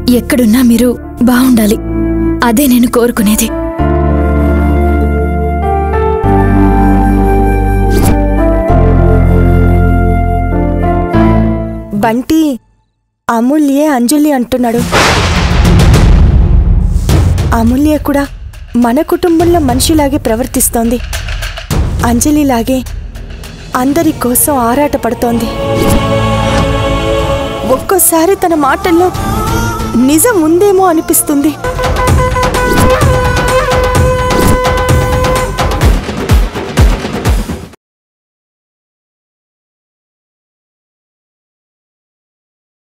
ఎక్కడున్నా మీరు బాగుండాలి, అదే నేను కోరుకునేది. బంటి అమూల్యే అంజలి అంటున్నాడు. అమూల్య కూడా మన కుటుంబంలో మనిషిలాగే ప్రవర్తిస్తోంది. అంజలిలాగే అందరి కోసం ఆరాటపడుతోంది. ఒక్కోసారి తన మాటల్లో నిజం ఉందేమో అనిపిస్తుంది.